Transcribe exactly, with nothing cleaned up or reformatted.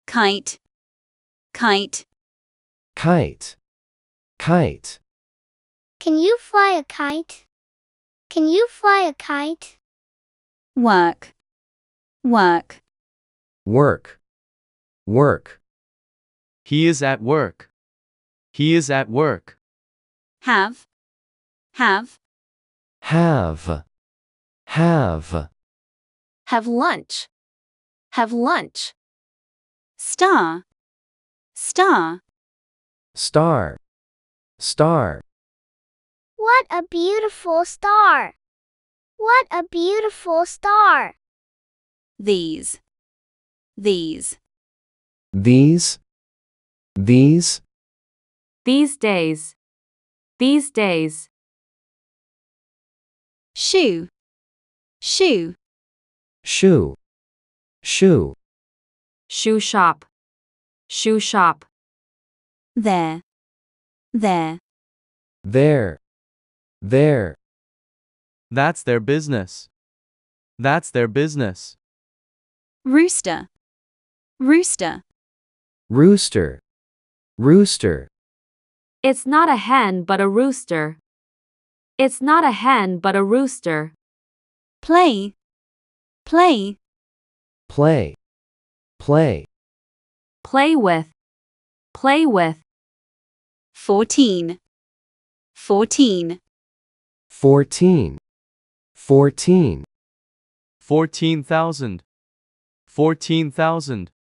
kite, kite. kite, kite. Can you fly a kite? Can you fly a kite? Work, work. work, work. He is at work. He is at work. Have, have. have, have. Have lunch. Have lunch. Star, star. star, star. What a beautiful star! What a beautiful star! These, these. These, these. These days. These days. Shoe, shoe. shoe, shoe. Shoe shop. Shoe shop. There, there. there, there. That's their business. That's their business. Rooster, rooster. rooster, rooster. It's not a hen but a rooster. It's not a hen but a rooster. Play, play. play, play. Play with. Play with. Fourteen, fourteen. fourteen, fourteen. Fourteen thousand. Fourteen thousand.